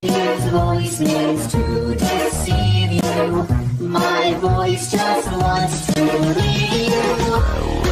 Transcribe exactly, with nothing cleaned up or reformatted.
His voice is to deceive you. My voice just wants to leave you.